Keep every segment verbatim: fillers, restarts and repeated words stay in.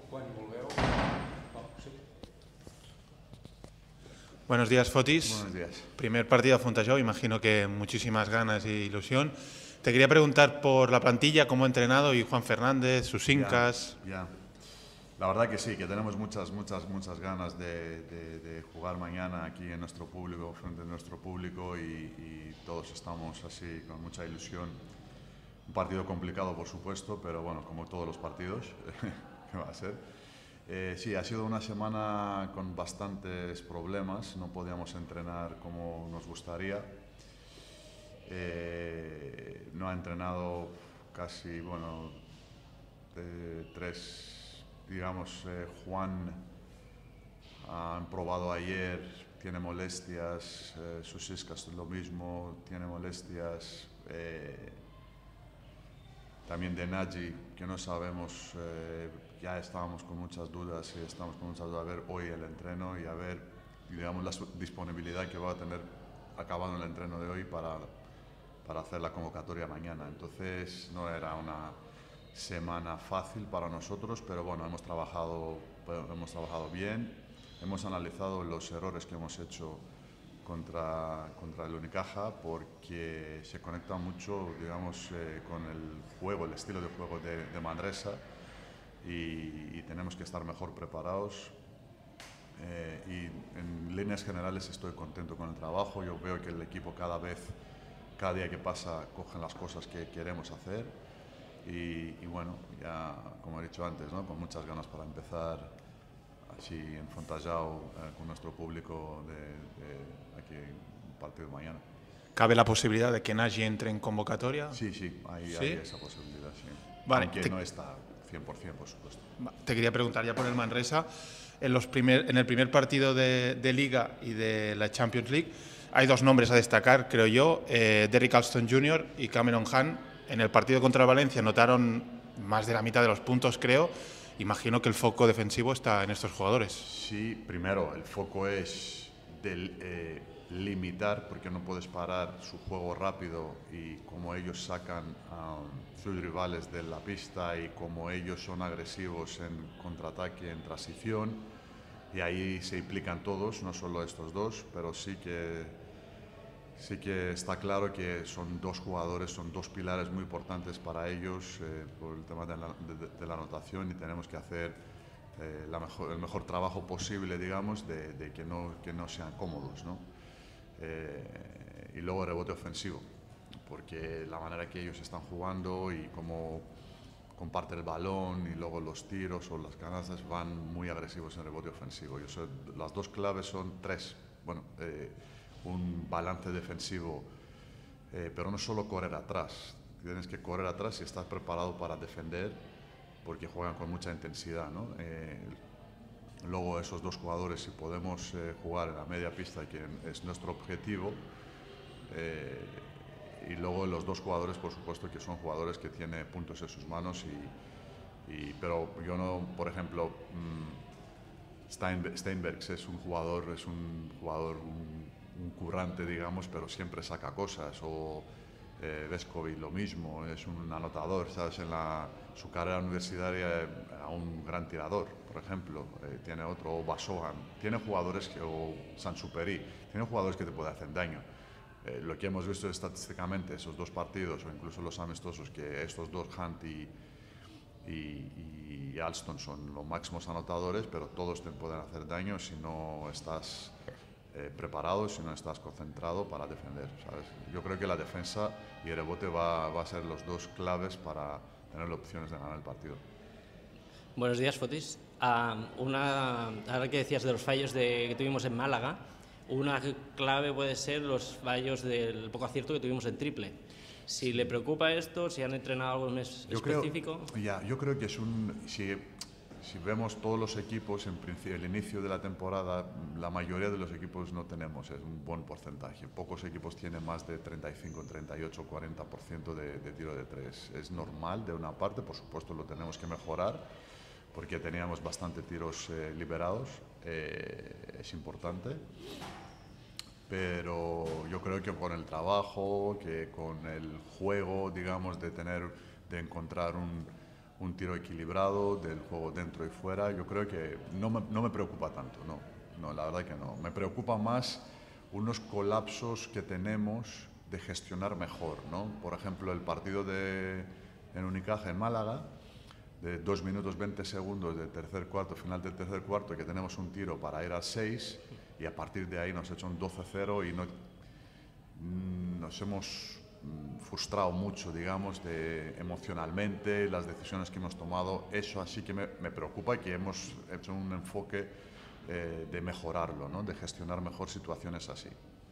Buenos días, Fotis. Buenos días. Primer partido a Fontejau, imagino que muchísimas ganas y ilusión. Te quería preguntar por la plantilla, cómo ha entrenado y Juan Fernández, sus incas. Ya, ya. La verdad que sí, que tenemos muchas, muchas, muchas ganas de, de, de jugar mañana aquí en nuestro público, frente a nuestro público y, y todos estamos así con mucha ilusión. Un partido complicado, por supuesto, pero bueno, como todos los partidos, ¿qué va a ser? Eh, sí, ha sido una semana con bastantes problemas, no podíamos entrenar como nos gustaría. Eh, no ha entrenado casi, bueno, de tres, digamos, eh, Juan han probado ayer, tiene molestias, eh, Susiskas lo mismo, tiene molestias. Eh, También de Nagy, que no sabemos, eh, ya estábamos con muchas dudas y estamos con muchas dudas a ver hoy el entreno y a ver, digamos, la disponibilidad que va a tener acabando el entreno de hoy para, para hacer la convocatoria mañana. Entonces no era una semana fácil para nosotros, pero bueno, hemos trabajado, hemos trabajado bien, hemos analizado los errores que hemos hecho contra, contra el Unicaja porque se conecta mucho, digamos, eh, con el juego, el estilo de juego de, de Manresa y, y tenemos que estar mejor preparados. Eh, y en líneas generales estoy contento con el trabajo. Yo veo que el equipo cada vez, cada día que pasa, cogen las cosas que queremos hacer y, y bueno, ya como he dicho antes, ¿no? Con muchas ganas para empezar así en Fontejau eh, con nuestro público de, de aquí el partido de mañana. ¿Cabe la posibilidad de que Nagy entre en convocatoria? Sí, sí, hay, ¿Sí? hay esa posibilidad, sí. Vale, Aunque te... no está cien por cien, por supuesto. Te quería preguntar ya por el Manresa. En, los primer, en el primer partido de, de Liga y de la Champions League hay dos nombres a destacar, creo yo, eh, Derrick Alston junior y Cameron Hahn. En el partido contra Valencia anotaron más de la mitad de los puntos, creo. Imagino que el foco defensivo está en estos jugadores. Sí, primero, el foco es del, eh, limitar, porque no puedes parar su juego rápido y cómo ellos sacan a um, sus rivales de la pista y cómo ellos son agresivos en contraataque, en transición. Y ahí se implican todos, no solo estos dos, pero sí que, sí que está claro que son dos jugadores, son dos pilares muy importantes para ellos eh, por el tema de la, de, de la anotación y tenemos que hacer eh, la mejor, el mejor trabajo posible, digamos, de, de que, no, que no sean cómodos, ¿no? Eh, y luego el rebote ofensivo, porque la manera que ellos están jugando y cómo comparten el balón y luego los tiros o las canastas van muy agresivos en el rebote ofensivo. Yo soy, las dos claves son tres. Bueno, eh, un balance defensivo, eh, pero no solo correr atrás. Tienes que correr atrás y estar preparado para defender porque juegan con mucha intensidad, ¿no? Eh, luego esos dos jugadores, si podemos eh, jugar en la media pista, que es nuestro objetivo, eh, y luego los dos jugadores, por supuesto, que son jugadores que tienen puntos en sus manos, y, y, pero yo no, por ejemplo, mmm, Stein, Steinbergs es un jugador, es un jugador, un, un currante, digamos, pero siempre saca cosas, o eh, Vescovi lo mismo, es un anotador, ¿sabes? En la, su carrera universitaria era un gran tirador, por ejemplo, eh, tiene otro, o Basohan, tiene jugadores que, o Sansuperi, tiene jugadores que te pueden hacer daño. Eh, lo que hemos visto estadísticamente, esos dos partidos, o incluso los amistosos, que estos dos, Hunt y, y, y Alston, son los máximos anotadores, pero todos te pueden hacer daño si no estás eh, preparado, si no estás concentrado para defender, ¿sabes? Yo creo que la defensa y el rebote va, va a ser los dos claves para tener opciones de ganar el partido. Buenos días, Fotis. Uh, una, ahora que decías de los fallos de, que tuvimos en Málaga, una clave puede ser los fallos del poco acierto que tuvimos en triple. Si le preocupa esto, si han entrenado algo mes yo específico. Creo, ya, yo creo que es un... Si, si vemos todos los equipos, en principio, el inicio de la temporada, la mayoría de los equipos no tenemos, es un buen porcentaje. Pocos equipos tienen más de treinta y cinco, treinta y ocho, cuarenta por ciento de, de tiro de tres. Es normal de una parte, por supuesto lo tenemos que mejorar, porque teníamos bastante tiros eh, liberados, eh, es importante. Pero yo creo que con el trabajo, que con el juego, digamos, de tener, de encontrar un, un tiro equilibrado del juego dentro y fuera. Yo creo que no me, no me preocupa tanto, no, no, la verdad que no. Me preocupa más unos colapsos que tenemos de gestionar mejor, ¿no? Por ejemplo, el partido de, en Unicaja, en Málaga, de dos minutos veinte segundos del tercer cuarto, final del tercer cuarto, que tenemos un tiro para ir a seis y a partir de ahí nos echan doce cero y no, nos hemos frustrado mucho, digamos, de, emocionalmente, las decisiones que hemos tomado. Eso así que me, me preocupa y que hemos hecho un enfoque eh, de mejorarlo, ¿no? De gestionar mejor situaciones así.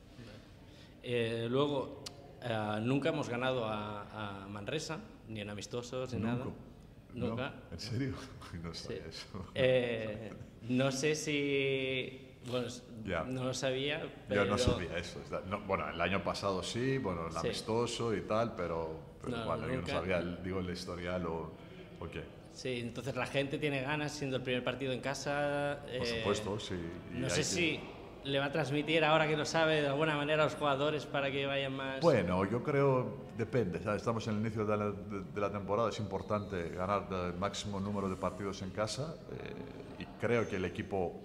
Eh, luego, eh, nunca hemos ganado a, a Manresa, ni en amistosos, ni ¿Nunca? nada. Nunca. No, ¿en serio? No sabía Sí. eso. Eh, no sé si... Bueno, Ya. no lo sabía, pero... Yo no sabía eso. No, bueno, el año pasado sí, bueno, el Sí. amistoso y tal, pero, pero No, bueno, yo no nunca. sabía, el- digo, el historial o, o qué. Sí, entonces la gente tiene ganas, siendo el primer partido en casa. Por eh, supuesto, sí. y No hay sé que- si le va a transmitir, ahora que lo sabe, de alguna manera a los jugadores para que vayan más... Bueno, yo creo, depende, ¿sabes? Estamos en el inicio de la, de, de la temporada, es importante ganar el máximo número de partidos en casa eh, y creo que el equipo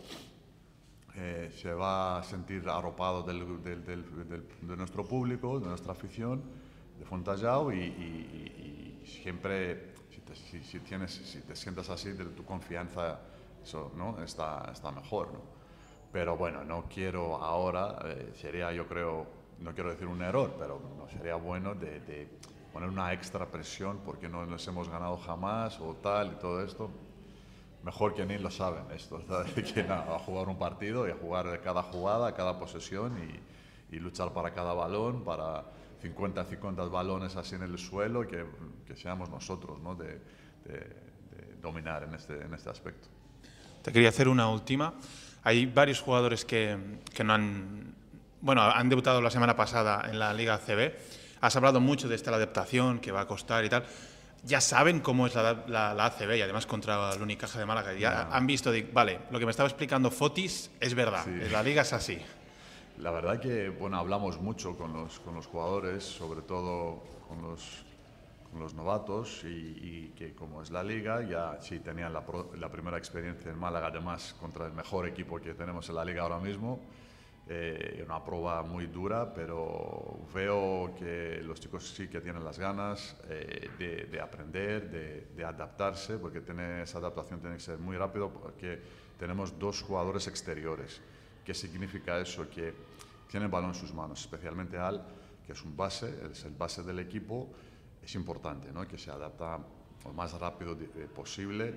eh, se va a sentir arropado del, del, del, del, de nuestro público, de nuestra afición, de Fontallao y, y, y siempre, si te, si, si tienes, si te sientas así, de tu confianza eso, ¿no? está, está mejor, ¿no? Pero bueno, no quiero ahora, eh, sería yo creo, no quiero decir un error, pero no sería bueno de, de poner una extra presión porque no nos hemos ganado jamás o tal y todo esto. Mejor que ni lo saben esto, ¿sabes? Que nada, a jugar un partido y a jugar cada jugada, cada posesión y, y luchar para cada balón, para cincuenta cincuenta balones así en el suelo, que, que seamos nosotros, ¿no? de, de, de dominar en este, en este aspecto. Te quería hacer una última. Hay varios jugadores que, que no han, bueno, han debutado la semana pasada en la Liga A C B. Has hablado mucho de esta la adaptación, que va a costar y tal. Ya saben cómo es la, la, la A C B y además contra el Unicaja de Málaga. Ya no. Han visto, de, vale, lo que me estaba explicando Fotis es verdad, sí. La Liga es así. La verdad que, bueno, hablamos mucho con los, con los jugadores, sobre todo con los, con los novatos y, y que como es la Liga, ya sí tenían la, pro, la primera experiencia en Málaga, además contra el mejor equipo que tenemos en la Liga ahora mismo. Eh, una prueba muy dura, pero veo que los chicos sí que tienen las ganas eh, de, de aprender, de, de adaptarse, porque tiene, esa adaptación tiene que ser muy rápido, porque tenemos dos jugadores exteriores. ¿Qué significa eso? Que tiene el balón en sus manos, especialmente Al, que es un base, es el base del equipo. Es importante, ¿no? Que se adapta lo más rápido posible,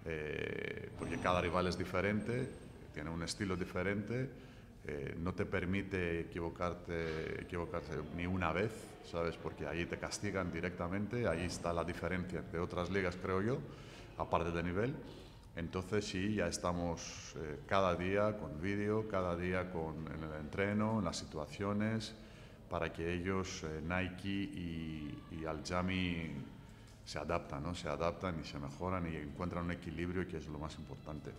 eh, porque cada rival es diferente, tiene un estilo diferente. Eh, no te permite equivocarte, equivocarte ni una vez, ¿sabes? Porque ahí te castigan directamente, ahí está la diferencia de otras ligas, creo yo, aparte de nivel. Entonces sí, ya estamos eh, cada día con vídeo, cada día con, en el entreno, en las situaciones, para que ellos, eh, Nike y, y Al-Jami, se adaptan, ¿no? Se adaptan y se mejoran y encuentran un equilibrio, que es lo más importante.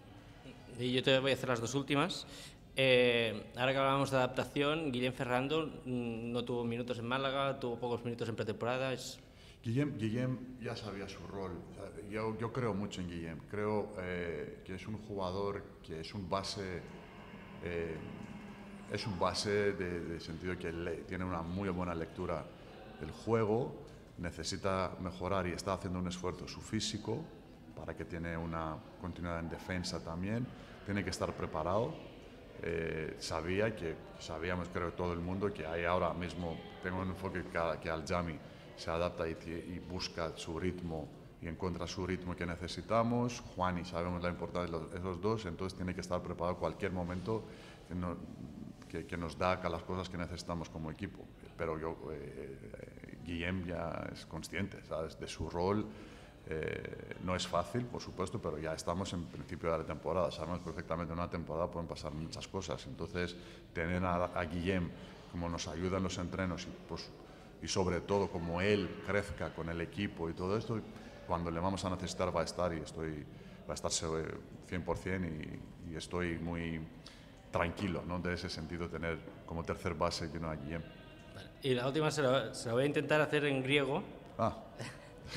Y yo te voy a hacer las dos últimas. Eh, ahora que hablábamos de adaptación, Guillem Ferrando no tuvo minutos en Málaga, tuvo pocos minutos en pretemporada. Es... Guillem, Guillem ya sabía su rol. Yo, yo creo mucho en Guillem. Creo eh, que es un jugador que es un base, eh, es un base de, de sentido que le, tiene una muy buena lectura del juego, necesita mejorar y está haciendo un esfuerzo su físico para que tiene una continuidad en defensa también. Tiene que estar preparado. Eh, sabía que, sabíamos creo todo el mundo que hay ahora mismo, tengo un enfoque que, que Al-Jami se adapta y, y busca su ritmo y encuentra su ritmo que necesitamos. Juan y sabemos la importancia de los, esos dos, entonces tiene que estar preparado en cualquier momento que, no, que, que nos da las cosas que necesitamos como equipo. Pero yo, eh, Guillem ya es consciente, ¿sabes? De su rol. Eh, no es fácil, por supuesto, pero ya estamos en principio de la temporada. Sabemos perfectamente que en una temporada pueden pasar muchas cosas. Entonces, tener a, a Guillem como nos ayuda en los entrenos y, pues, y sobre todo como él crezca con el equipo y todo esto, cuando le vamos a necesitar va a estar y estoy, va a estar cien por cien y, y estoy muy tranquilo, ¿no? De ese sentido, tener como tercer base que no a Guillem. Y la última se la, se la voy a intentar hacer en griego. Ah.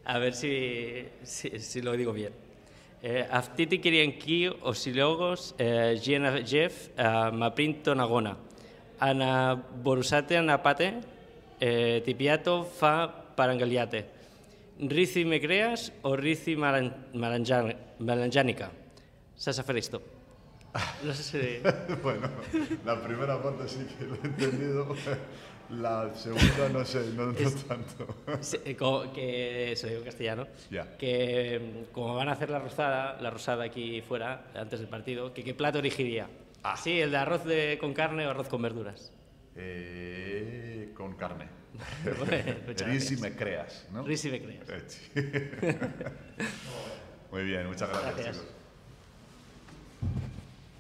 A ver si, si, si lo digo bien. Eh, Αυτοί Kyrienki, Osilogos, Giena Jeff, Maprinto Nagona. Ana Borusate Anapate, Tipiato Fa Parangaliate. Rizi me creas o Rizi Malanjánica. Sasaferisto. No sé si... Bueno, la primera parte sí que lo he entendido. La segunda no sé, no, no Es, tanto. Sí, como que se lo digo en castellano. Ya. Que como van a hacer la rosada, la rosada aquí fuera antes del partido, que qué plato elegiría. Ah. Sí, el de arroz de, con carne o arroz con verduras. Eh, con carne. Bueno, muchas Risi gracias. me creas, ¿no? Risi me creas. Eh, sí. Muy bien, muchas gracias, Gracias. chicos.